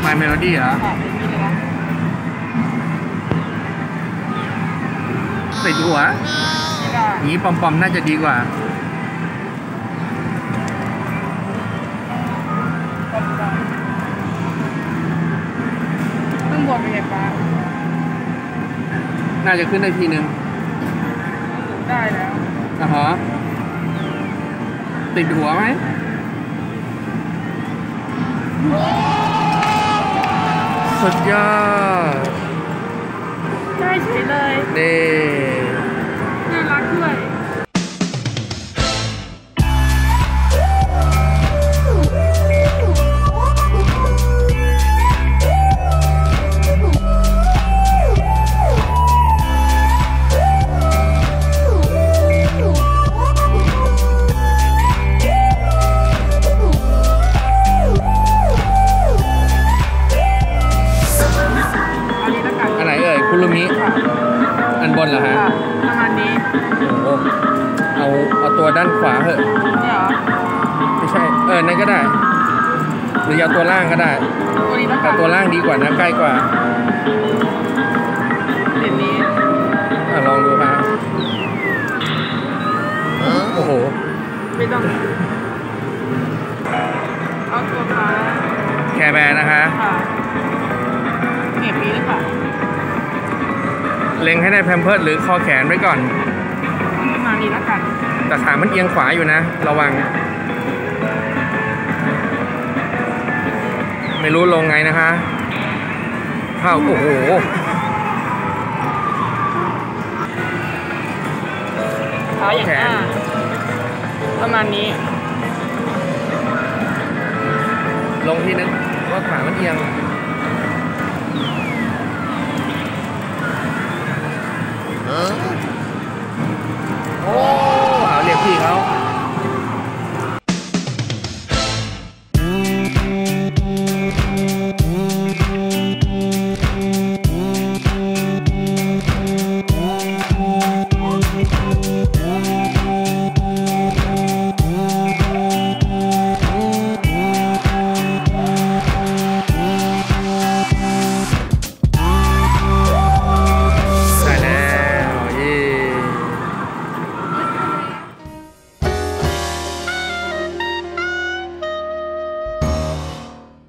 My Melody เหรอติดหัวนี้ปอมๆน่าจะดีกว่าขึ้นบนเป็นไงป้าน่าจะขึ้นได้ทีนึงได้แล้วฮะติดหัวไหมสุดยอดได้เฉยเลยเด้น่ารักด้วยคุรุมิอันบนเหรอฮะประมาณนี้โอ้เอาตัวด้านขวาเหอะนี่เหรอไม่ใช่นั่นก็ได้หรือเอาตัวล่างก็ได้แต่ตัวล่างดีกว่านะใกล้กว่าเดี๋ยวนี้ลองดูฮะโอ้โหไม่ต้องเอาตัวขาแคร์แบร์นะคะเหนียบนี้หรือเปล่าเล็งให้ได้แพมเพิร์สหรือคอแขนไว้ก่อนประมาณนี้แล้วกันแต่ขามันเอียงขวาอยู่นะระวังไม่รู้ลงไงนะคะเข้าโอ้โหขาอย่างนี้ประมาณนี้ลงทีนึงว่าขามันเอียง